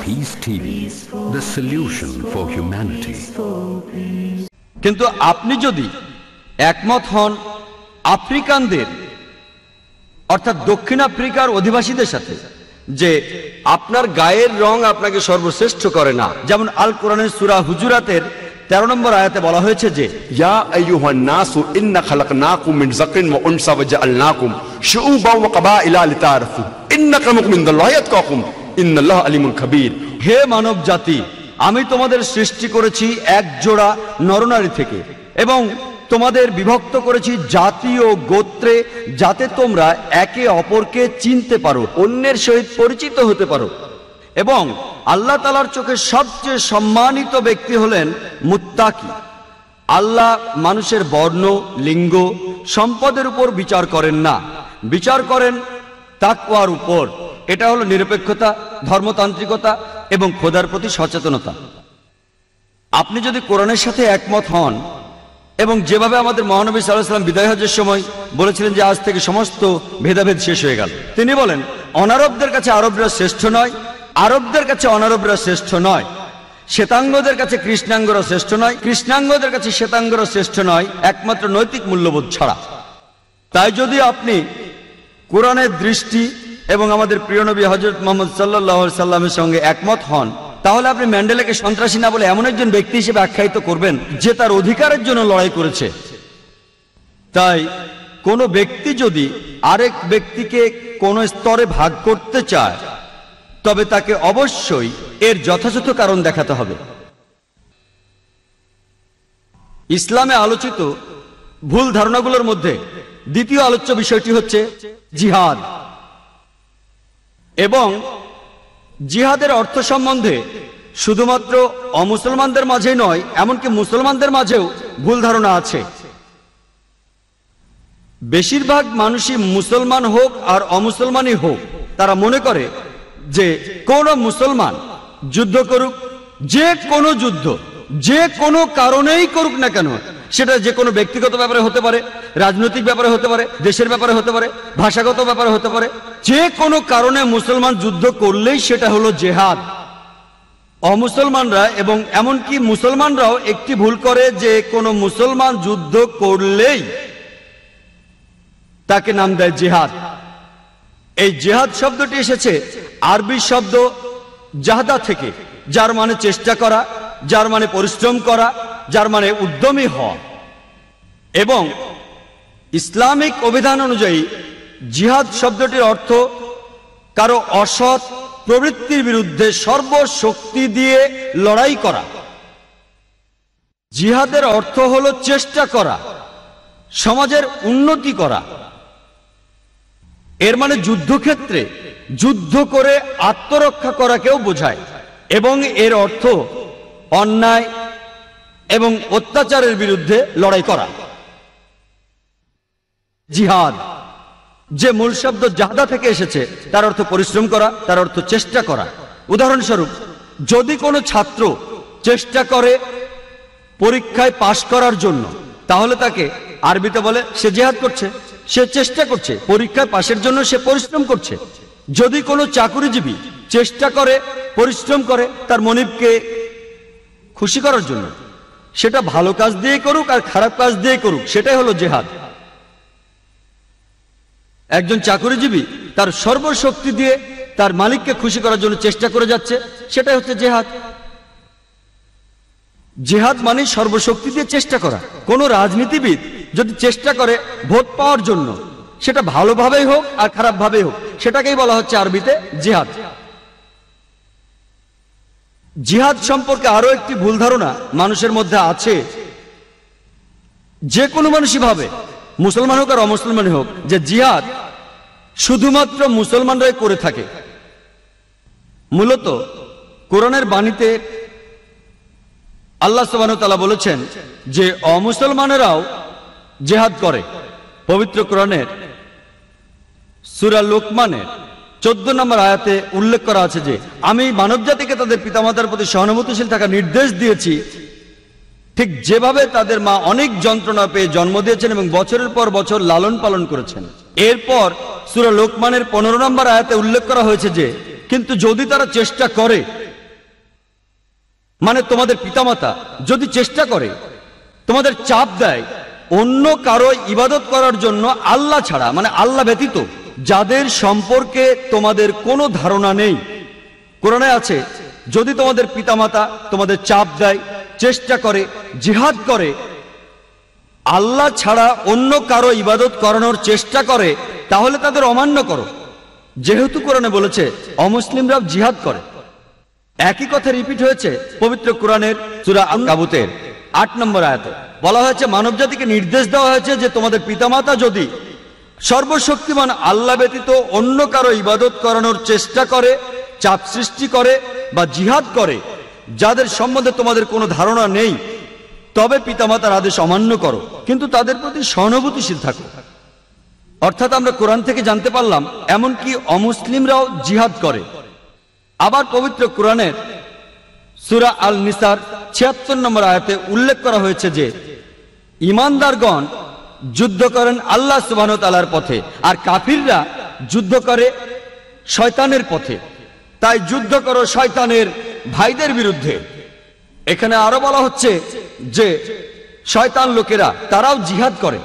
Peace TV, the solution for humanity. কিন্তু আপনি যদি একমত হন আফ্রিকানদের অর্থাৎ দক্ষিণ আফ্রিকার অধিবাসীদের সাথে যে আপনার গায়ের রং আপনাকে সর্বশ্রেষ্ঠ করে না, যেমন আল কোরআনের সূরা হুজুরাতের 13 নম্বর আয়াতে বলা হয়েছে যে ইয়া আইয়ুহান নাসু ইন্না খালাকনাকুম মিন যাকরিন ওয়া উনসা ওয়া জাআলনাকুম শুউবান ওয়া ক্বাবাইলা লিতাআরাফু ইন্নাকুম মিনাল্লাহি আতকাকুম ইন্নাল্লাহা আলিমুন খাবীর। হে মানব জাতি, আমি তোমাদের সৃষ্টি করেছি এক জোড়া নরনারী থেকে এবং তোমাদের বিভক্ত করেছি জাতি ও গোত্রে, যাতে তোমরা একে অপরকে চিনতে পারো, অন্যের সহিত পরিচিত হতে পারো। এবং আল্লাহ তাআলার চোখে সবচেয়ে সম্মানিত ব্যক্তি হলেন মুত্তাকি। আল্লাহ মানুষের বর্ণ, লিঙ্গ, সম্পদের উপর বিচার করেন না, বিচার করেন তাকওয়ার উপর। এটা হলো নিরপেক্ষতা, ধর্মতান্ত্রিকতা এবং খোদার প্রতি সচেতনতা। আপনি যদি কোরআনের সাথে একমত হন এবং যেভাবে আমাদের মহানবী সাল্লাল্লাহু আলাইহি ওয়াসাল্লাম বিদায় হজ্জের সময় বলেছিলেন যে আজ থেকে সমস্ত ভেদাভেদ শেষ হয়ে গেল, তিনি বলেন অনারবদের কাছে আরবরা শ্রেষ্ঠ নয়, আরবদের কাছে অনারবরা শ্রেষ্ঠ নয়, শ্বেতাঙ্গদের কাছে কৃষ্ণাঙ্গরা শ্রেষ্ঠ নয়, কৃষ্ণাঙ্গদের কাছে শ্বেতাঙ্গরা শ্রেষ্ঠ নয়, একমাত্র নৈতিক মূল্যবোধ ছাড়া। তাই যদি আপনি কোরআনের দৃষ্টি এবং আমাদের প্রিয় নবী হযরত মুহাম্মদ সাল্লাল্লাহু আলাইহি সাল্লামের সঙ্গে একমত হন, তাহলে আপনি ম্যান্ডেলাকে সন্ত্রাসী না বলে এমন একজন ব্যক্তি হিসেবে আখ্যায়িত করবেন যে তার অধিকারের জন্য লড়াই করেছে। তাই কোনো ব্যক্তি যদি আরেক ব্যক্তিকে কোনো স্তরে ভাগ করতে চায়, তবে তাকে অবশ্যই এর যথাযথ কারণ দেখাতে হবে। ইসলামে আলোচিত ভুল ধারণাগুলোর মধ্যে দ্বিতীয় আলোচ্য বিষয়টি হচ্ছে জিহাদ। এবং জিহাদের অর্থ সম্বন্ধে শুধুমাত্র অমুসলমানদের মাঝেই নয়, এমনকি মুসলমানদের মাঝেও ভুল ধারণা আছে। বেশিরভাগ মানুষই, মুসলমান হোক আর অমুসলমানই হোক, তারা মনে করে যে কোন মুসলমান যুদ্ধ করুক, যে কোনো যুদ্ধ যে কোনো কারণেই করুক না কেন, সেটা যে কোনো ব্যক্তিগত ব্যাপারে হতে পারে, রাজনৈতিক ব্যাপারে হতে পারে, দেশের ব্যাপারে হতে পারে, ভাষাগত ব্যাপারে হতে পারে, যে কোনো কারণে মুসলমান যুদ্ধ করলেই সেটা হলো জেহাদ। অমুসলমানরা এবং এমনকি মুসলমানরাও একটি ভুল করে যে কোনো মুসলমান যুদ্ধ করলেই তাকে নাম দেয় জিহাদ। এই জিহাদ শব্দটি এসেছে আরবি শব্দ জাহাদা থেকে, যার মানে চেষ্টা করা, যার মানে পরিশ্রম করা, যার মানে উদ্যমী হওয়া। এবং ইসলামিক অভিধান অনুযায়ী জিহাদ শব্দটির অর্থ কারো অসৎ প্রবৃত্তির বিরুদ্ধে সর্বশক্তি দিয়ে লড়াই করা। জিহাদের অর্থ হলো চেষ্টা করা, সমাজের উন্নতি করা। এর মানে যুদ্ধক্ষেত্রে যুদ্ধ করে আত্মরক্ষা করাকেও বোঝায়। এবং এর অর্থ অন্যায় এবং অত্যাচারের বিরুদ্ধে লড়াই করা। জিহাদ যে মূল শব্দ জাহাদা থেকে এসেছে, তার অর্থ পরিশ্রম করা, তার অর্থ চেষ্টা করা। উদাহরণস্বরূপ, যদি কোনো ছাত্র চেষ্টা করে পরীক্ষায় পাশ করার জন্য, তাহলে তাকে আরবিতে বলে সে জিহাদ করছে, সে চেষ্টা করছে, পরীক্ষায় পাশের জন্য সে পরিশ্রম করছে। যদি কোনো চাকুরিজীবী চেষ্টা করে, পরিশ্রম করে তার মনিবকে খুশি করার জন্য, সেটা ভালো কাজ দিয়ে করুক আর খারাপ কাজ দিয়ে করুক, সেটাই হলো জিহাদ। একজন চাকুরিজীবী তার সর্বশক্তি দিয়ে তার মালিককে খুশি করার জন্য চেষ্টা করে যাচ্ছে, সেটাই হচ্ছে জিহাদ। জিহাদ মানে সর্বশক্তি দিয়ে চেষ্টা করা। কোনো রাজনীতিবিদ যদি চেষ্টা করে ভোট পাওয়ার জন্য, সেটা ভালোভাবেই হোক আর খারাপভাবেই হোক, সেটাকেই বলা হচ্ছে আরবিতে জিহাদ। জিহাদ সম্পর্কে আরো একটি ভুল ধারণা মানুষের মধ্যে আছে। যে কোনো মানুষই ভাবে, মুসলমান হোক আর অমুসলমান হোক, যে জিহাদ শুধুমাত্র মুসলমানরাই করে থাকে। মূলত কোরআনের বাণীতে আল্লাহ সুবহানাহু ওয়া তাআলা বলেছেন যে অমুসলমানেরাও জিহাদ করে। পবিত্র কোরআনের সূরা লোকমানের 14 নম্বর আয়াতে উল্লেখ করা আছে যে আমি মানবজাতিকে তাদের পিতামাতার প্রতি সহানুভূতিশীল থাকার নির্দেশ দিয়েছি, ঠিক যেভাবে তাদের মা অনেক যন্ত্রণা পেয়ে জন্ম দিয়েছেন এবং বছরের পর বছর লালন পালন করেছেন। এরপর সূরা লোকমানের 15 নম্বর আয়াতে উল্লেখ করা হয়েছে যে কিন্তু যদি তারা চেষ্টা করে মানে তোমাদের পিতামাতা যদি চেষ্টা করে, তোমাদের চাপ দেয় অন্য কারো ইবাদত করার জন্য আল্লাহ ছাড়া, মানে আল্লাহ ব্যতীত, যাদের সম্পর্কে তোমাদের কোনো ধারণা নেই। কোরআনে আছে, যদি তোমাদের পিতামাতা তোমাদের চাপ দেয়, চেষ্টা করে, জিহাদ করে, আল্লাহ ছাড়া অন্য কারো ইবাদত করানোর চেষ্টা করে, তাহলে তাদের অমান্য করো। যেহেতু কোরআনে বলেছে অমুসলিমরাও জিহাদ করে, একই কথা রিপিট হয়েছে পবিত্র কোরআনের সূরা আনকাবুতের 8 নম্বর আয়াতে। বলা হয়েছে মানবজাতিকে নির্দেশ দেওয়া হয়েছে যে তোমাদের পিতামাতা যদি সর্বশক্তিমান আল্লাহ ব্যতীত অন্য কারো ইবাদত করানোর চেষ্টা করে, চাপ সৃষ্টি করে বা জিহাদ করে, যাদের সম্বন্ধে তোমাদের কোনো ধারণা নেই, তবে পিতামাতার আদেশ অমান্য করো, কিন্তু তাদের প্রতি সহানুভূতিশীল থাকো। অর্থাৎ আমরা কোরআন থেকে জানতে পারলাম এমনকি অমুসলিমরাও জিহাদ করে। আবার পবিত্র কোরআনের সূরা আল নিসার ৭৬ নম্বর আয়াতে উল্লেখ করা হয়েছে যে ঈমানদারগণ যুদ্ধ করেন আল্লাহ সুবহানাহু ওয়া তাআলার পথে, আর কাফিররা যুদ্ধ করে শয়তানের পথে। তাই যুদ্ধ করো শয়তানের ভাইদের বিরুদ্ধে। এখানে আরো বলা হচ্ছে যে শয়তান লোকেরা তারাও জিহাদ করে।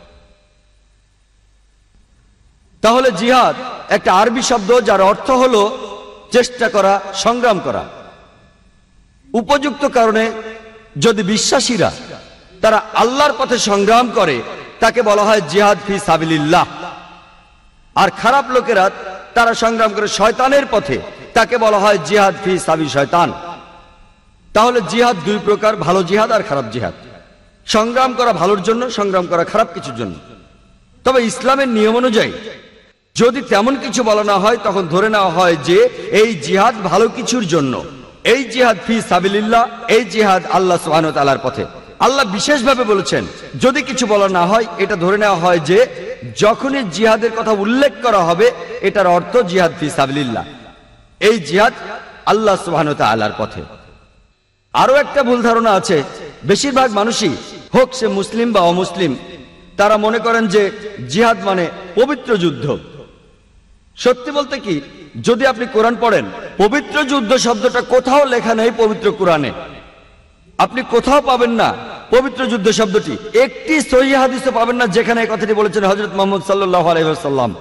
তাহলে জিহাদ একটা আরবি শব্দ যার অর্থ হলো চেষ্টা করা, সংগ্রাম করা। উপযুক্ত কারণে যদি বিশ্বাসীরা তারা আল্লাহর পথে সংগ্রাম করে, তাকে বলা হয় জিহাদ ফি সাবিলিল্লাহ। আর খারাপ লোকেরা তারা সংগ্রাম করে শয়তানের পথে, তাকে বলা হয় জিহাদ ফি সাবি শয়তান। তাহলে জিহাদ দুই প্রকার, ভালো জিহাদ আর খারাপ জিহাদ। সংগ্রাম করা ভালোর জন্য, সংগ্রাম করা খারাপ কিছুর জন্য। তবে ইসলামের নিয়ম অনুযায়ী যদি তেমন কিছু বলা না হয়, তখন ধরে নেওয়া হয় যে এই জিহাদ ভালো কিছুর জন্য, এই জিহাদ ফি সাবিলিল্লাহ, এই জিহাদ আল্লাহ সুবহানাহু ওয়া তাআলার পথে। আল্লাহ বিশেষভাবে বলেছেন যদি কিছু বলা না হয়, এটা ধরে নেওয়া হয় যে যখনই জিহাদের কথা উল্লেখ করা হবে, এটার অর্থ জিহাদ ফি সাবিলিল্লাহ, এই জিহাদ আল্লাহ সুবহানাহু ওয়া তাআলার পথে। আরো একটা ভুল ধারণা আছে, বেশিরভাগ মানুষই, হোক সে মুসলিম বা অমুসলিম, তারা মনে করেন যে জিহাদ মানে পবিত্র যুদ্ধ। সত্যি বলতে কি, যদি আপনি কোরআন পড়েন, পবিত্র যুদ্ধ শব্দটা কোথাও লেখা নেই পবিত্র কোরআনে। আপনি কোথাও পাবেন না পবিত্র যুদ্ধ শব্দটি। একটি সহিহ হাদিসও পাবেন না যেখানে এই কথাটি বলেছেন হযরত মুহাম্মদ সাল্লাল্লাহু আলাইহি ওয়াসাল্লাম।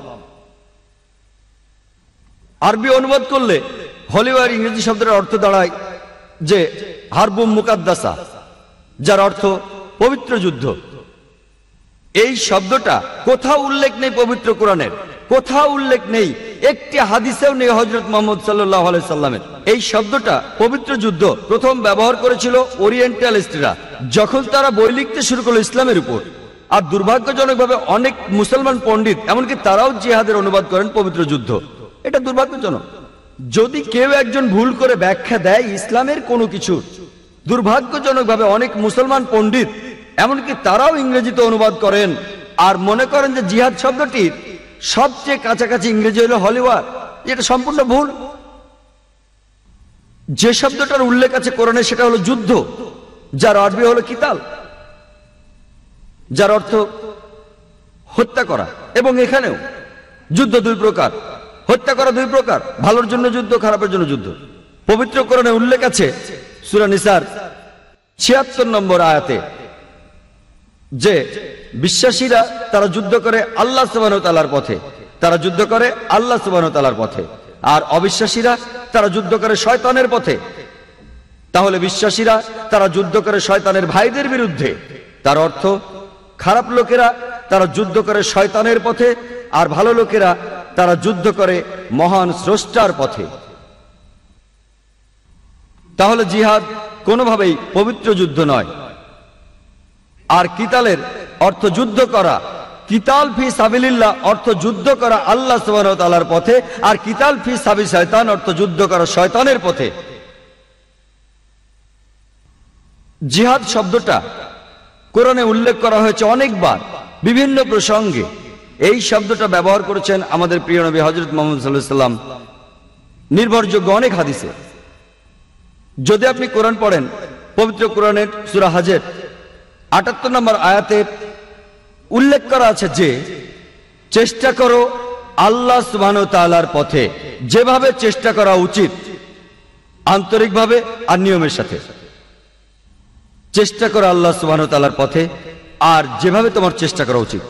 আরবি অনুবাদ করলে হলিওয়ার ইংরেজি শব্দের অর্থ দাঁড়ায় যে হারবুম মুকাদ্দাসা, যার অর্থ পবিত্র যুদ্ধ। এই শব্দটা কোথাও উল্লেখ নেই পবিত্র কোরআনের, কোথাও উল্লেখ নেই, একটি হাদিসেও নেই হযরত মুহাম্মদ সাল্লাল্লাহু আলাইহি সাল্লামের। এই শব্দটা পবিত্র যুদ্ধ প্রথম ব্যবহার করেছিল ওরিয়েন্টালিস্টরা, যখন তারা বই লিখতে শুরু করলো ইসলামের উপর। আর দুর্ভাগ্যজনকভাবে অনেক মুসলমান পণ্ডিত, এমনকি তারাও জিহাদের অনুবাদ করেন পবিত্র যুদ্ধ। এটা দুর্ভাগ্যজনক। যদি কেউ একজন ভুল করে ব্যাখ্যা দেয় ইসলামের কোনো কিছু, দুর্ভাগ্যজনকভাবে অনেক মুসলমান পণ্ডিত, এমনকি তারাও ইংরেজিতে অনুবাদ করেন আর মনে করেন যে জিহাদ শব্দটির সবচেয়ে কাছাকাছি ইংরেজি হলো হলিওয়ার। এটা সম্পূর্ণ ভুল। যে শব্দটার উল্লেখ আছে কোরআনে সেটা হলো যুদ্ধ, যার আরবি হলো কিতাল, যার অর্থ হত্যা করা। এবং এখানেও যুদ্ধ দুই প্রকার, হত্যা করা দুই প্রকার, ভালোর জন্য যুদ্ধ, খারাপের জন্য যুদ্ধ। পবিত্র কোরআনে উল্লেখ আছে সূরা নিসার ৭৬ নম্বর আয়াতে যে বিশ্বাসীরা তারা যুদ্ধ করে আল্লাহ সুবহানাহু ওয়া তাআলার পথে, তারা যুদ্ধ করে আল্লাহ সুবহানাহু ওয়া তাআলার পথে। আর অবিশ্বাসীরা তারা যুদ্ধ করে শয়তানের পথে। তাহলে বিশ্বাসীরা তারা যুদ্ধ করে শয়তানের ভাইদের বিরুদ্ধে। তার অর্থ খারাপ লোকেরা তারা যুদ্ধ করে শয়তানের পথে, আর ভালো লোকেরা তারা যুদ্ধ করে মহান স্রষ্টার পথে। তাহলে জিহাদ কোনোভাবেই পবিত্র যুদ্ধ নয়। আর কিতালের অর্থ যুদ্ধ করা, কিতাল ফি সাবিলিল্লাহ অর্থ যুদ্ধ করা আল্লাহ সুবহানাহু ওয়া তাআলার পথে, আর কিতাল ফি সাবি শয়তান অর্থ যুদ্ধ করা শয়তানের পথে। জিহাদ শব্দটা কোরআনে উল্লেখ করা হয়েছে অনেকবার বিভিন্ন প্রসঙ্গে। এই শব্দটা ব্যবহার করেছেন আমাদের প্রিয় নবী হযরত মুহাম্মদ সাল্লাল্লাহু আলাইহি ওয়াসাল্লাম নির্ভরযোগ্য অনেক হাদিসে। যদি আপনি কোরআন পড়েন, পবিত্র কোরআনের সূরা হজের ৭৮ নম্বর আয়াতে উল্লেখ করা আছে যে চেষ্টা করো আল্লাহ সুবহানাহু ওয়া তাআলার পথে, যেভাবে চেষ্টা করা উচিত। আন্তরিকভাবে আর নিয়মের সাথে চেষ্টা করো আল্লাহ সুবহানাহু ওয়া তাআলার পথে, আর যেভাবে তোমার চেষ্টা করা উচিত।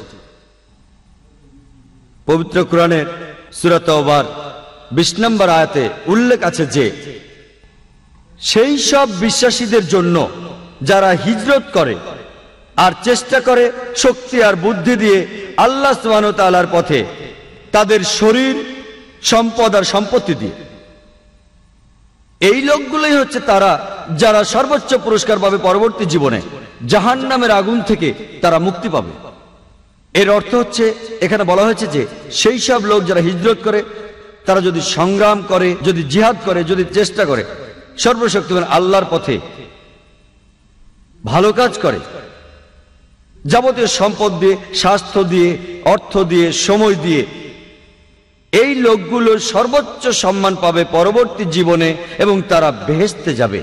পবিত্র কোরআনের সূরা তাওবার 20 নম্বর আয়াতে উল্লেখ আছে যে সেই সব বিশ্বাসীদের জন্য যারা হিজরত করে আর চেষ্টা করে শক্তি আর বুদ্ধি দিয়ে আল্লাহ সুবহানাহু ওয়া তাআলার পথে, তাদের শরীর, সম্পদ আর সম্পত্তি দিয়ে। এই লোকগুলোই হচ্ছে তারা যারা সর্বোচ্চ পুরস্কার পাবে পরবর্তী জীবনে, জাহান্নামের আগুন থেকে তারা মুক্তি পাবে। এর অর্থ হচ্ছে এখানে বলা হয়েছে যে সেই সব লোক যারা হিজরত করে, তারা যদি সংগ্রাম করে, যদি জিহাদ করে, যদি চেষ্টা করে সর্বশক্তিমান আল্লাহর পথে, ভালো কাজ করে, যাবতীয় সম্পদ দিয়ে, স্বাস্থ্য দিয়ে, অর্থ দিয়ে, সময় দিয়ে, এই লোকগুলো সর্বোচ্চ সম্মান পাবে পরবর্তী জীবনে এবং তারা বেহেশতে যাবে।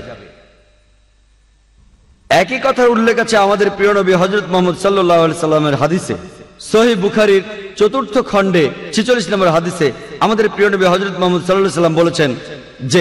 একই কথার উল্লেখ আছে আমাদের প্রিয় নবী হযরত মুহাম্মদ সাল্লাল্লাহু আলাইহি সাল্লামের হাদিসে। সহিহ বুখারীর ৪র্থ খণ্ডে ৪৬ নম্বর হাদিসে আমাদের প্রিয় নবী হযরত মুহাম্মদ সাল্লাল্লাহু আলাইহি সাল্লাম বলেছেন যে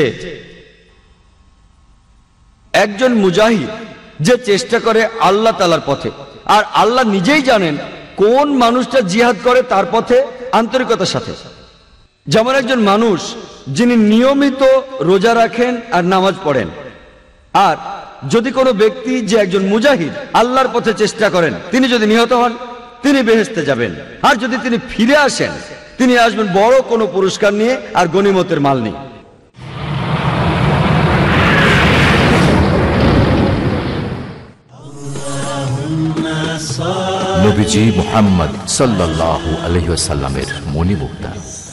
একজন মুজাহিদ যে চেষ্টা করে আল্লাহ তাআলার পথে, আর আল্লাহ নিজেই জানেন কোন মানুষটা জিহাদ করে তার পথে আন্তরিকতার সাথে। যেমন একজন মানুষ যিনি নিয়মিত রোজা রাখেন আর নামাজ পড়েন, আর যদি কোনো ব্যক্তি যে একজন মুজাহিদ আল্লাহর পথে চেষ্টা করেন, তিনি যদি নিহত হন তিনি বেহেশতে যাবেন, আর যদি তিনি ফিরে আসেন তিনি আসবেন বড় কোনো পুরস্কার নিয়ে আর গনিমতের মাল নিয়ে। নবীজি মুহাম্মদ সাল্লাল্লাহু আলাইহি ওয়াসাল্লামের মনিমুক্তা।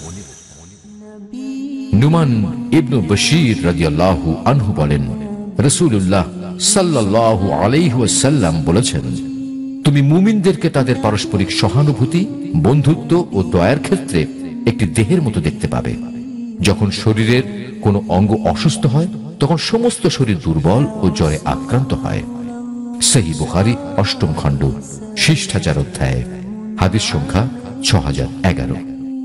নুমান ইবনে বশীর রাদিয়াল্লাহু আনহু বলেন, রাসূলুল্লাহ সাল্লাল্লাহু আলাইহি ওয়াসাল্লাম বলেছেন, তুমি মুমিনদেরকে তাদের পারস্পরিক সহানুভূতি, বন্ধুত্ব ও দয়ার ক্ষেত্রে একটি দেহের মতো দেখতে পাবে। যখন শরীরের কোনো অঙ্গ অসুস্থ হয় তখন সমস্ত শরীর দুর্বল ও জ্বরে আক্রান্ত হয়। সহিহ বুখারী ৮ম খণ্ড, শিষ্টাচার অধ্যায়, হাদিস সংখ্যা ৬০১১।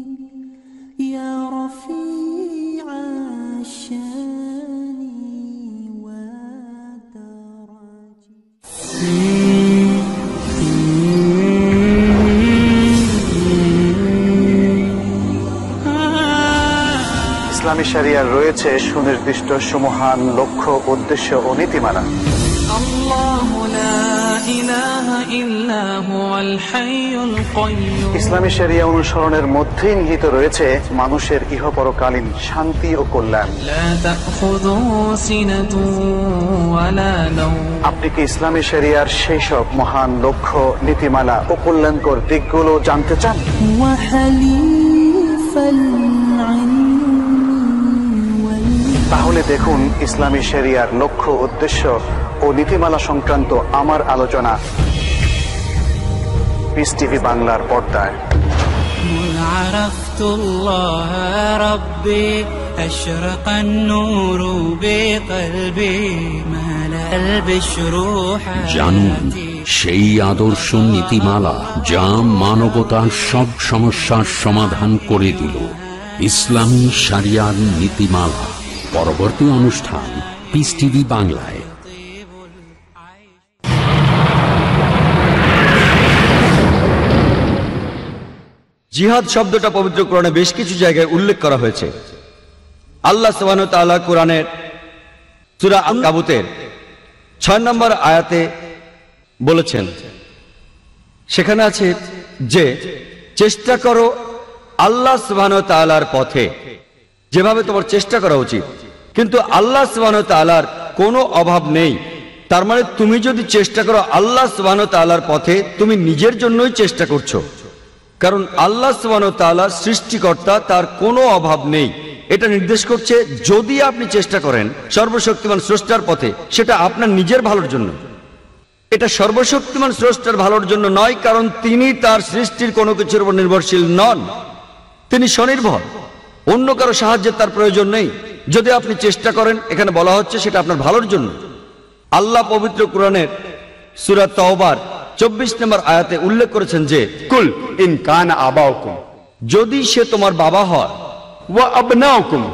ইসলামী শরিয়ার রয়েছে সুনির্দিষ্ট সুমহান লক্ষ্য, উদ্দেশ্য ও নীতিমালা। ইসলামী শরিয়া অনুসরণের মধ্যেই নিহিত রয়েছে মানুষের ইহপরকালীন শান্তি ও কল্যাণ। আপনি কি ইসলামী শরিয়ার সেই সব মহান লক্ষ্য, নীতিমালা ও কল্যাণকর দিকগুলো জানতে চান? তাহলে দেখুন ইসলামী শরিয়ার লক্ষ্য, উদ্দেশ্য ও নীতিমালা সংক্রান্ত আমার আলোচনা পিস টিভি বাংলার পর্দায়। জানুন সেই আদর্শ নীতিমালা যা মানবতার সব সমস্যার সমাধান করে দিল। ইসলামী শরিয়ার নীতিমালা। পরবর্তী অনুষ্ঠান পিস টিভি বাংলায়। জিহাদ শব্দটা পবিত্র কোরআনে বেশ কিছু জায়গায় উল্লেখ করা হয়েছে। আল্লাহ সুবহানাহু ওয়া তাআলা কোরআনের সূরা আনকাবুতের ৬ নম্বর আয়াতে বলেছেন, সেখানে আছে যে চেষ্টা করো আল্লাহ সুবহানাহু ওয়া তাআলার পথে, যেভাবে তোমার চেষ্টা করা উচিত। কিন্তু আল্লাহ সুবহানাহু ওয়া তাআলার কোনো অভাব নেই। তার মানে তুমি যদি চেষ্টা করো আল্লাহ সুবহানাহু ওয়া তাআলার পথে, তুমি নিজের জন্যই চেষ্টা করছো, কারণ আল্লাহ সুবহানাহু ওয়া তাআলা সৃষ্টিকর্তা, তার কোনো অভাব নেই। এটা নির্দেশ করছে যদি আপনি চেষ্টা করেন সর্বশক্তিমান স্রষ্টার পথে, সেটা আপনার নিজের ভালোর জন্য। এটা সর্বশক্তিমান স্রষ্টার ভালোর জন্য নয়, কারণ তিনি তার সৃষ্টির কোনো কিছুর উপর নির্ভরশীল নন, তিনি স্বনির্ভর, অন্য কারো সাহায্যের তার প্রয়োজন নেই। যদি আপনি চেষ্টা করেন, এখানে বলা হচ্ছে সেটা আপনার ভালোর জন্য। আল্লাহ পবিত্র কোরআনের সূরা তাওবার ২৪ নম্বর আয়াতে উল্লেখ করেছেন যে কুল ইন কানা আবাউকুম, যদি সে তোমার বাবা হয়, ওয়া আবনাউকুম,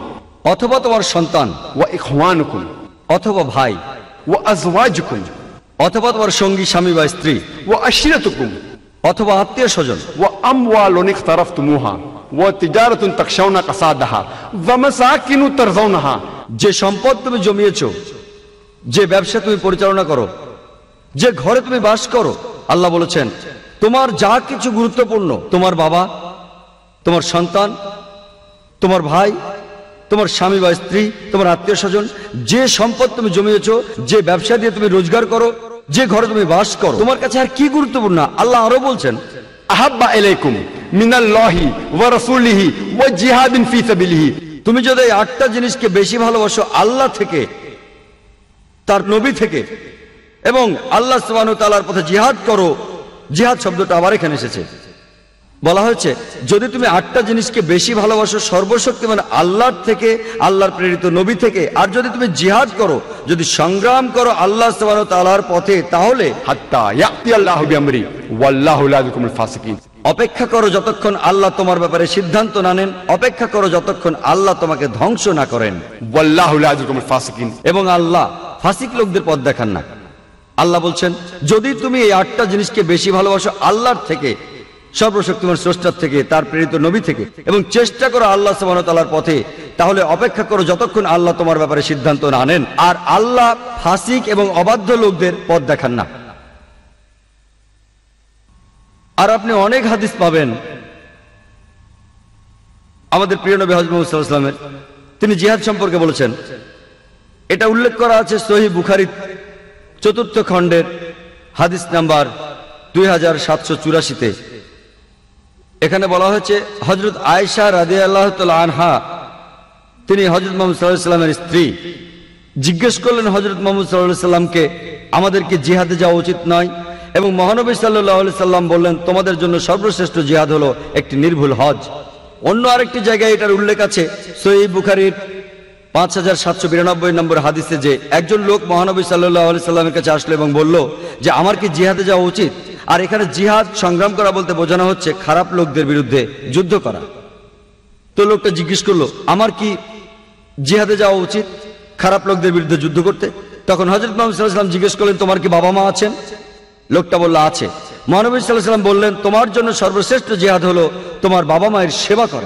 অথবা তোমার সন্তান, وإخوانكم অথবা ভাই, وأزواجكم অথবা তোমার সঙ্গী স্বামী বা স্ত্রী, وعشيرتكم অথবা আত্মীয় স্বজন, وأموال اقترفتموها وتجارة تخشون كسادها ومساكن ترضونها, যে সম্পদ তুমি জমিয়েছো, যে ব্যবসা তুমি পরিচালনা করো, যে ঘরে তুমি বাস করো। আল্লাহ বলেছেন তোমার যা কিছু গুরুত্বপূর্ণ, তোমার বাবা, তোমার সন্তান, তোমার ভাই, তোমার স্বামী বা স্ত্রী, তোমার আত্মীয় স্বজন, যে সম্পদ তুমি জমিয়েছো, যে ব্যবসা দিয়ে তুমি রোজগার করো, যে ঘরে তুমি বাস করো, তোমার কাছে আর কি গুরুত্বপূর্ণ? আল্লাহ আরো বলছেন أحب إليكم من الله ورسوله وجهاد في سبيله, তুমি যদি এই 8টা জিনিসকে বেশি ভালোবাসো আল্লাহ থেকে, তার নবী থেকে, এবং আল্লাহ সুবহানাহু ওয়া তাআলার পথে জিহাদ করো। জিহাদ শব্দটা আবার এখানে এসেছে, বলা হয়েছে যদি তুমি 8টা জিনিসকে বেশি ভালোবাসো সর্বশক্তিমান আল্লাহর থেকে, আল্লাহর প্রেরিত নবী থেকে, আর যদি তুমি জিহাদ করো, যদি সংগ্রাম করো আল্লাহ সুবহানাহু ওয়া তাআলার পথে, তাহলে حتى يأتي الله بأمره والله لا يحكم الفاسقين, অপেক্ষা করো যতক্ষণ আল্লাহ তোমার ব্যাপারে সিদ্ধান্ত না নেন, অপেক্ষা করো যতক্ষণ আল্লাহ তোমাকে ধ্বংস না করেন, والله لا يحكم الفاسقين. এবং আল্লাহ ফাসিক লোকদের পথ দেখান না। আল্লাহ বলছেন যদি তুমি এই 8টা জিনিসকে বেশি ভালোবাসো আল্লাহর থেকে, সর্বশক্তিমান স্রষ্টার থেকে, তার প্রেরিত নবী থেকে, এবং চেষ্টা করো আল্লাহ সুবহানাহু ওয়া তাআলার পথে, তাহলে অপেক্ষা করো যতক্ষণ আল্লাহ তোমার ব্যাপারে সিদ্ধান্ত না নেন। আর আল্লাহ ফাসিক এবং অবাধ্য লোকদের পথ দেখান না। আর আপনি অনেক হাদিস পাবেন আমাদের প্রিয় নবী হযরত মুহাম্মদ সাল্লাল্লাহু আলাইহি ওয়াসাল্লামের, তিনি জিহাদ সম্পর্কে বলেছেন। এটা উল্লেখ করা আছে সহিহ বুখারী 4th খণ্ডের হাদিস নাম্বার 2784-তে। এখানে বলা হয়েছে হযরত আয়েশা রাদিয়াল্লাহু তাআলা আনহা, তিনি হযরত মুহাম্মদ সাল্লাল্লাহু আলাইহি ওয়াসাল্লামের স্ত্রী, জিজ্ঞেস করলেন হযরত মুহাম্মদ সাল্লাল্লাহু আলাইহি ওয়াসাল্লামকে আমাদের কি জিহাদে যাওয়া উচিত নয়? এবং মহানবী সাল্লাল্লাহু আলাইহি সাল্লাম বললেন তোমাদের জন্য সর্বশ্রেষ্ঠ জিহাদ হলো একটি নির্ভুল হজ। অন্য আরেকটি জায়গায় এটার উল্লেখ আছে সহিহ বুখারীর 5792 নম্বর হাদিসে, যে একজন লোক মহানবী সাল্লাল্লাহু আলাইহি সাল্লামের কাছে আসলো এবং বলল যে আমার কি জিহাদে যাওয়া উচিত? আর এখানে জিহাদ সংগ্রাম করা বলতে বোঝানো হচ্ছে খারাপ লোকদের বিরুদ্ধে যুদ্ধ করা। তো লোকটা জিজ্ঞেস করলো আমার কি জিহাদে যাওয়া উচিত খারাপ লোকদের বিরুদ্ধে যুদ্ধ করতে? তখন হযরত মুহাম্মদ সাল্লাল্লাহু আলাইহি ওয়াসাল্লাম জিজ্ঞেস করলেন তোমার কি বাবা মা আছেন? লোকটা বলল আছে। মহানবী সাল্লাল্লাহু আলাইহি ওয়াসাল্লাম বললেন তোমার জন্য সর্বশ্রেষ্ঠ জিহাদ হলো তোমার বাবা মায়ের সেবা করা।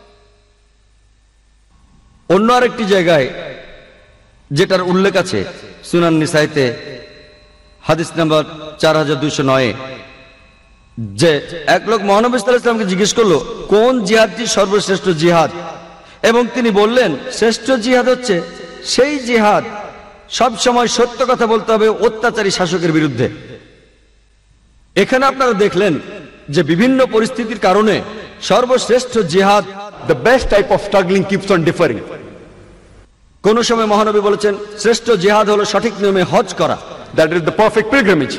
অন্য আরেকটি জায়গায় যেটার উল্লেখ আছে সুনান নিসাইতে হাদিস নাম্বার 4209, যে এক লোক মহানবী সাল্লাল্লাহু আলাইহি ওয়াসাল্লামকে জিজ্ঞেস করলো কোন জিহাদটি সর্বশ্রেষ্ঠ জিহাদ, এবং তিনি বললেন শ্রেষ্ঠ জিহাদ হচ্ছে সেই জিহাদ সব সময় সত্য কথা বলতে হবে অত্যাচারী শাসকের বিরুদ্ধে। এখানে আপনারা দেখলেন যে বিভিন্ন পরিস্থিতির কারণে সর্বশ্রেষ্ঠ জিহাদ, The best type of struggling keeps on differing. কোন সময় মহানবী বলেছেন শ্রেষ্ঠ জিহাদ হলো সঠিক নিয়মে হজ করা, That is the perfect pilgrimage.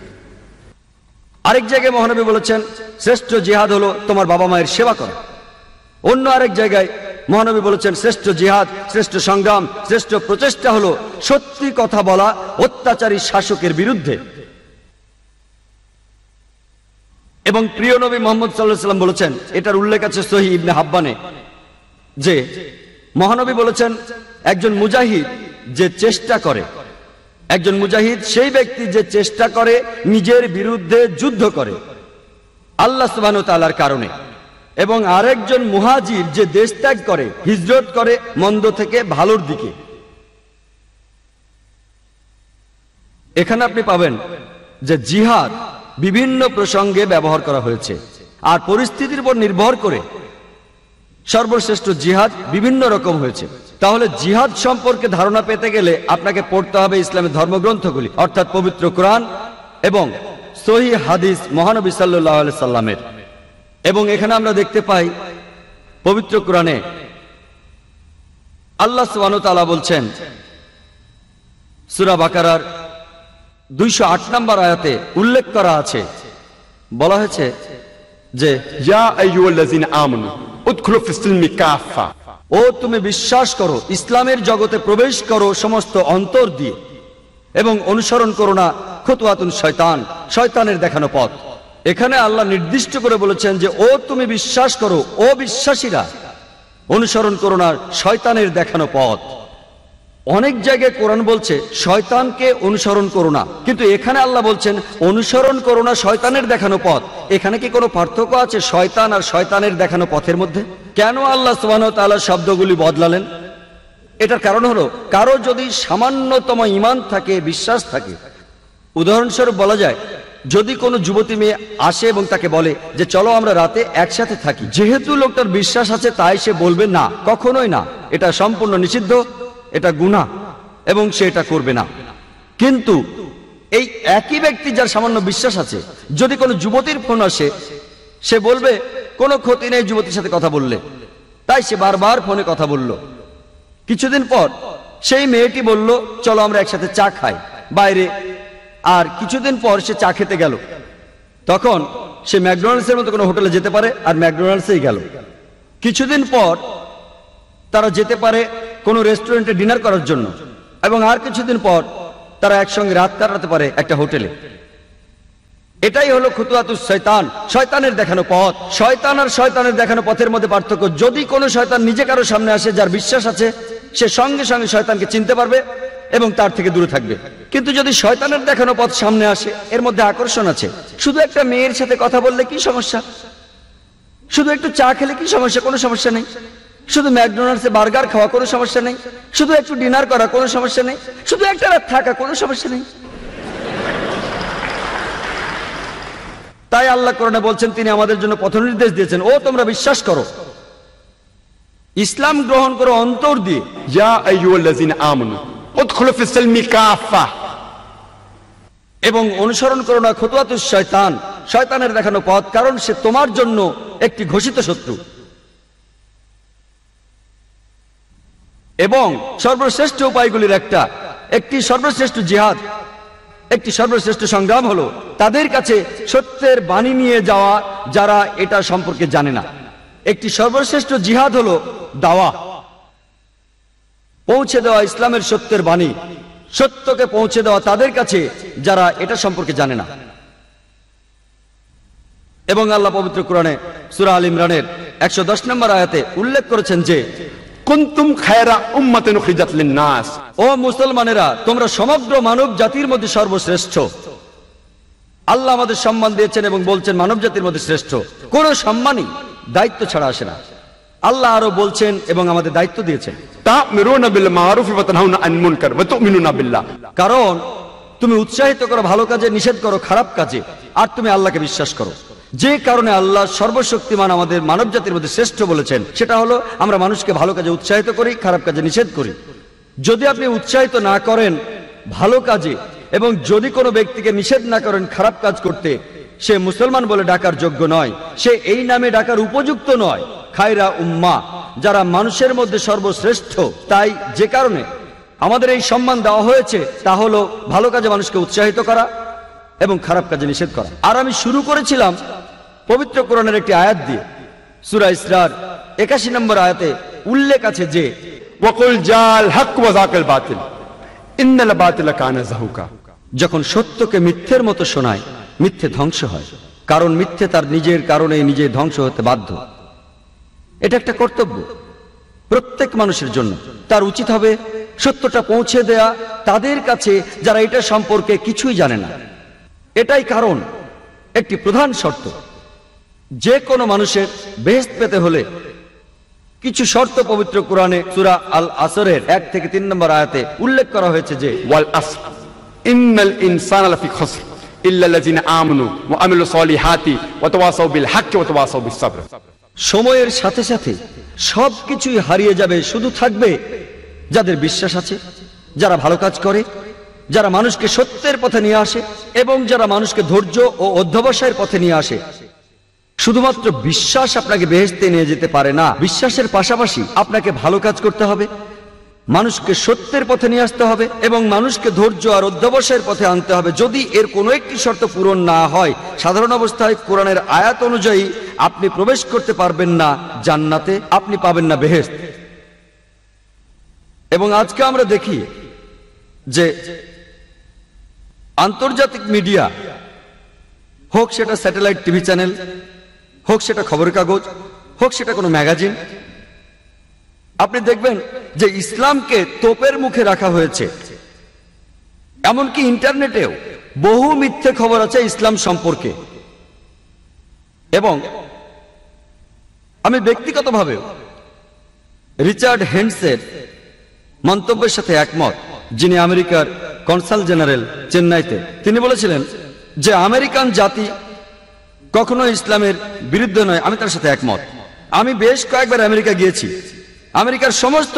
আরেক জায়গায় মহানবী বলেছেন শ্রেষ্ঠ জিহাদ হলো তোমার বাবা মায়ের সেবা করা। অন্য আরেক জায়গায় মহানবী বলেছেন শ্রেষ্ঠ জিহাদ, শ্রেষ্ঠ সংগ্রাম, শ্রেষ্ঠ প্রচেষ্টা হলো সত্যি কথা বলা অত্যাচারী শাসকের বিরুদ্ধে। এবং প্রিয় নবী মুহাম্মদ সাল্লাল্লাহু আলাইহি ওয়াসাল্লাম বলেছেন, এটার উল্লেখ আছে সহিহ ইবনে হাব্বানে, যে মহানবী বলেছেন একজন মুজাহিদ যে চেষ্টা করে, একজন মুজাহিদ সেই ব্যক্তি যে চেষ্টা করে নিজের বিরুদ্ধে যুদ্ধ করে আল্লাহ সুবহানাহু ওয়া তাআলার কারণে, এবং আরেকজন মুহাজির যে দেশ ত্যাগ করে, হিজরত করে মন্দ থেকে ভালোর দিকে। এখানে আপনি পাবেন যে জিহাদ বিভিন্ন প্রসঙ্গে ব্যবহার করা হয়েছে, আর পরিস্থিতির উপর নির্ভর করে সর্বশ্রেষ্ঠ জিহাদ বিভিন্ন রকম হয়েছে। তাহলে জিহাদ সম্পর্কে ধারণা পেতে গেলে আপনাকে পড়তে হবে ইসলামের ধর্মগ্রন্থগুলি, অর্থাৎ পবিত্র কোরআন এবং সহিহ হাদিস মহানবী সাল্লাল্লাহু আলাইহি সাল্লামের। এবং এখানে আমরা দেখতে পাই পবিত্র কোরআনে আল্লাহ সুবহানাহু ওয়া তাআলা বলছেন সূরা বাকারার 208 নম্বর আয়াতে উল্লেখ করা আছে, বলা হয়েছে যে Ya ayyuhallazina amanu udkhulu fis-silmi kaffa. ও তুমি বিশ্বাস করো ইসলামের জগতে প্রবেশ করো সমস্ত অন্তর দিয়ে, এবং অনুসরণ করো না খুতওয়াতুন শয়তান, শয়তানের দেখানো পথ। এখানে আল্লাহ নির্দিষ্ট করে বলেছেন যে ও তুমি বিশ্বাস করো, ও বিশ্বাসীরা অনুসরণ করো না শয়তানের দেখানো পথ। অনেক জায়গায় কোরআন বলছে শয়তানকে অনুসরণ করো না, কিন্তু এখানে আল্লাহ বলছেন অনুসরণ করো না শয়তানের দেখানো পথ। এখানে কি কোনো পার্থক্য আছে শয়তান আর শয়তানের দেখানো পথের মধ্যে? কেন আল্লাহ সুবহানাহু ওয়া তাআলা শব্দগুলি বদলালেন? এটার কারণ হলো কারো যদি সামান্যতম ঈমান থাকে, বিশ্বাস থাকে, উদাহরণস্বরূপ বলা যায় যদি কোনো যুবতী মেয়ে আসে এবং তাকে বলে যে চলো আমরা রাতে একসাথে থাকি, যেহেতু লোকটার বিশ্বাস আছে তাই সে বলবে না, কখনোই না, এটা সম্পূর্ণ নিষিদ্ধ, এটা গুনাহ এবং সে এটা করবে না। কিন্তু এই একই ব্যক্তি যার সামান্য বিশ্বাস আছে, যদি কোনো যুবতীর ফোন আসে সে বলবে কোনো ক্ষতি নেই যুবতীর সাথে কথা বললে, তাই সে বারবার ফোনে কথা বলল। কিছুদিন পর সেই মেয়েটি বলল চলো আমরা একসাথে চা খাই বাইরে, আর কিছুদিন পর সে চা খেতে গেল। তখন সে ম্যাকডোনাল্ডসের মতো কোনো হোটেলে যেতে পারে আর ম্যাকডোনাল্ডসেই গেল। কিছুদিন পর তারা যেতে পারে কোনো রেস্টুরেন্টে ডিনার করার জন্য, এবং আর কিছুদিন পর তারা একসঙ্গে রাত কাটাতে পারে একটা হোটেলে। এটাই হলো খুতুয়াতুস শয়তান, শয়তানের দেখানো পথ। শয়তান আর শয়তানের দেখানো পথের মধ্যে পার্থক্য, যদি কোনো শয়তান নিজে কারো সামনে আসে যার বিশ্বাস আছে, সে সঙ্গে সঙ্গে শয়তানকে চিনতে পারবে এবং তার থেকে দূরে থাকবে। কিন্তু যদি শয়তানের দেখানো পথ সামনে আসে, এর মধ্যে আকর্ষণ আছে, শুধু একটা মেয়ের সাথে কথা বললে কি সমস্যা, শুধু একটু চা খেলে কি সমস্যা, কোনো সমস্যা নেই, শুধু ম্যাকডোনাল্ডসে বার্গার খাওয়া কোনো সমস্যা নেই, শুধু একটু ডিনার করা কোনো সমস্যা নেই, শুধু একটা রাত থাকা কোনো সমস্যা নেই। তাই আল্লাহ কোরআনে বলছেন তিনি আমাদের জন্য পথ নির্দেশ দিয়েছেন, ও তোমরা বিশ্বাস করো, ইসলাম গ্রহণ করো অন্তর দিয়ে। ইয়া আইয়ুহাল্লাযিনা আমানু উদখুলু ফিস সিলমি কাফা, এবং অনুসরণ করো না খুতুয়াতুশ শয়তান, শয়তানের দেখানো পথ, কারণ সে তোমার জন্য একটি ঘোষিত শত্রু। এবং সর্বশ্রেষ্ঠ উপায়গুলির একটি সর্বশ্রেষ্ঠ জিহাদ, একটি সর্বশ্রেষ্ঠ সংগ্রাম হলো তাদের কাছে সত্যের বাণী নিয়ে যাওয়া যারা এটা সম্পর্কে জানে না। একটি সর্বশ্রেষ্ঠ জিহাদ হলো দাওয়া, পৌঁছে দেওয়া ইসলামের সত্যের বাণী, সত্যকে পৌঁছে দেওয়া তাদের কাছে যারা এটা সম্পর্কে জানে না। এবং আল্লাহ পবিত্র কোরআনে সূরা আল ইমরানের 110 নম্বর আয়াতে উল্লেখ করেছেন যে কুনতুম খায়রা উম্মাতিন উখরিজাত লিন-নাস, ও মুসলমানেরা তোমরা সমগ্র মানব জাতির মধ্যে সর্বশ্রেষ্ঠ। আল্লাহ আমাদের সম্মান দিয়েছেন এবং বলছেন মানব জাতির মধ্যে শ্রেষ্ঠ। কোন সম্মানই দায়িত্ব ছাড়া আসে না। আল্লাহ আরো বলছেন এবং আমাদের দায়িত্ব দিয়েছেন, তা'মিরুনা বিল মা'রুফি ওয়া তানহাউনা আনিল মুনকার ওয়া তু'মিনুনা বিল্লাহ, কারণ তুমি উৎসাহিত করো ভালো কাজে, নিষেধ করো খারাপ কাজে, আর তুমি আল্লাহকে বিশ্বাস করো। যে কারণে আল্লাহ সর্বশক্তিমান আমাদের মানব জাতির মধ্যে শ্রেষ্ঠ বলেছেন, সেটা হলো আমরা মানুষকে ভালো কাজে উৎসাহিত করি, খারাপ কাজে নিষেধ করি। যদি আপনি উৎসাহিত না করেন ভালো কাজে এবং যদি কোনো ব্যক্তিকে নিষেধ না করেন খারাপ কাজ করতে, সে মুসলমান বলে ডাকার যোগ্য নয়, সে এই নামে ডাকার উপযুক্ত নয়। খায়রা উম্মা, যারা মানুষের মধ্যে সর্বশ্রেষ্ঠ। তাই যে কারণে আমাদের এই সম্মান দেওয়া হয়েছে তা হলো ভালো কাজে মানুষকে উৎসাহিত করা এবং খারাপ কাজে নিষেধ করা। আর আমি শুরু করেছিলাম পবিত্র কোরআনের একটি আয়াত দিয়ে। সূরা ইসরার 81 নম্বর আয়াতে উল্লেখ আছে যে ওয়াকুল জাল হক ওয়া যাকাল বাতিল ইন্নাল বাতিলা কানা যাহুকা, যখন সত্যকে মিথ্যের মতো শোনায় মিথ্যে ধ্বংস হয়, কারণ মিথ্যে তার নিজের কারণেই নিজে ধ্বংস হতে বাধ্য। এটা একটা কর্তব্য প্রত্যেক মানুষের জন্য। তার উচিত হবে সত্যটা পৌঁছে দেয়া তাদের কাছে যারা এটা সম্পর্কে কিছুই জানে না। এটাই কারণ একটি প্রধান শর্ত, যে কোনো মানুষের বেহেশত পেতে হলে কিছু শর্ত পবিত্র কোরআনে সূরা আল আসরের 1 থেকে 3 নম্বর আয়াতে উল্লেখ করা হয়েছে যে ওয়াল আসর ইন্নাল ইনসানা লাফি খসর ইল্লাল্লাযিনা আমানু ওয়া আমিলুস সলিহাতি ওয়া তাওয়াসাউ বিল হক্কি ওয়া তাওয়াসাউ বিস সাবর। সময়ের সাথে সাথে সবকিছুই হারিয়ে যাবে, শুধু থাকবে যাদের বিশ্বাস আছে, যারা ভালো কাজ করে, যারা মানুষকে সত্যের পথে নিয়ে আসে এবং যারা মানুষকে ধৈর্য ও অধ্যবসায়ের পথে নিয়ে আসে। শুধুমাত্র বিশ্বাস আপনাকে বেহেশতে নিয়ে যেতে পারে না, বিশ্বাসের পাশাপাশি আপনাকে ভালো কাজ করতে হবে, মানুষকে সত্যের পথে নিয়ে আসতে হবে এবং মানুষকে ধৈর্য আর অধ্যবসায়ের পথে আনতে হবে। যদি এর কোনো একটি শর্ত পূরণ না হয়, সাধারণ অবস্থায় কোরআনের আয়াত অনুযায়ী আপনি প্রবেশ করতে পারবেন না জান্নাতে, আপনি পাবেন না বেহেশত। এবং আজকে আমরা দেখি যে আন্তর্জাতিক মিডিয়া, হোক সেটা স্যাটেলাইট টিভি চ্যানেল, হোক সেটা খবরের কাগজ, হোক সেটা কোনো ম্যাগাজিন, আপনি দেখবেন যে ইসলামকে তোপের মুখে রাখা হয়েছে। এমনকি ইন্টারনেটেও বহু মিথ্যে খবর আছে ইসলাম সম্পর্কে। এবং আমি ব্যক্তিগতভাবেও রিচার্ড হেন্ডসের মন্তব্যের সাথে একমত, যিনি আমেরিকার কনসাল জেনারেল চেন্নাইতে। তিনি বলেছিলেন যে আমেরিকান জাতি কখনো ইসলামের বিরুদ্ধে নয়। আমি তার সাথে একমত। আমি বেশ কয়েকবার আমেরিকা গিয়েছি। আমেরিকার সমস্ত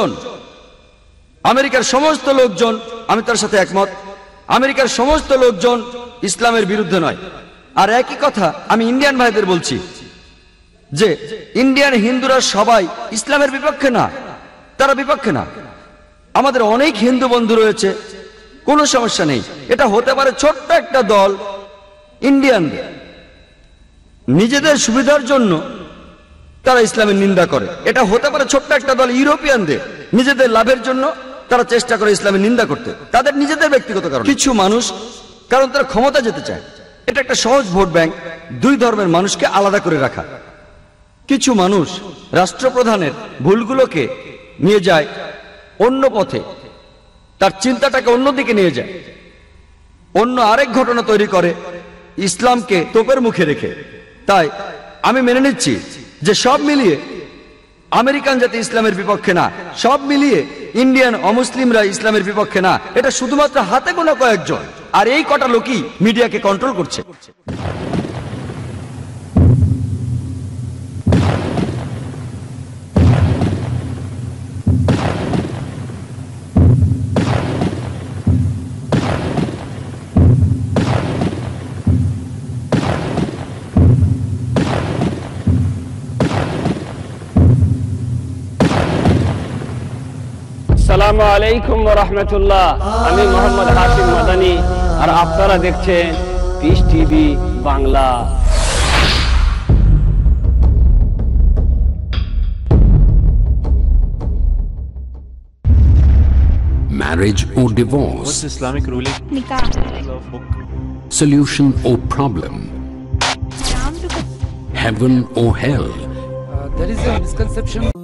লোকজন আমি তার সাথে একমত। আমেরিকার সমস্ত লোকজন ইসলামের বিরুদ্ধে নয়। আর একই কথা আমি ইন্ডিয়ান ভাইদের বলছি যে ইন্ডিয়ান হিন্দুরা সবাই ইসলামের বিপক্ষে না, তারা বিপক্ষে না। আমাদের অনেক হিন্দু বন্ধু রয়েছে, কোনো সমস্যা নেই। এটা হতে পারে ছোট্ট একটা দল ইন্ডিয়ানদের, নিজেদের সুবিধার জন্য তারা ইসলামের নিন্দা করে। এটা হতে পারে ছোট্ট একটা দল ইউরোপিয়ানদের, নিজেদের লাভের জন্য তারা চেষ্টা করে ইসলামের নিন্দা করতে, তাদের নিজেদের ব্যক্তিগত কারণ। কিছু মানুষ কারণ তারা ক্ষমতা যেতে চায়। এটা একটা সহজ ভোট ব্যাংক, দুই ধর্মের মানুষকে আলাদা করে রাখা। কিছু মানুষ রাষ্ট্রপ্রধানের ভুলগুলোকে নিয়ে যায় অন্য পথে, তার চিন্তাটাকে অন্যদিকে নিয়ে যায়, অন্য আরেক ঘটনা তৈরি করে ইসলামকে তোপের মুখে রেখে। তাই আমি মেনে নিচ্ছি যে সব মিলিয়ে আমেরিকান জাতি ইসলামের বিপক্ষে না, সব মিলিয়ে ইন্ডিয়ান অমুসলিমরা ইসলামের বিপক্ষে না। এটা শুধুমাত্র হাতে গোনা কয়েকজন, আর এই কটা লোকই মিডিয়াকে কন্ট্রোল করছে। আসসালামু আলাইকুম ওয়া রাহমাতুল্লাহ। আমি মোহাম্মদ হাশিম মাদানী, আর আপনারা দেখছেন Peace TV Bangla. Marriage or divorce? What's Islamic ruling? Nikah. Solution or problem? Heaven or hell? There is a misconception.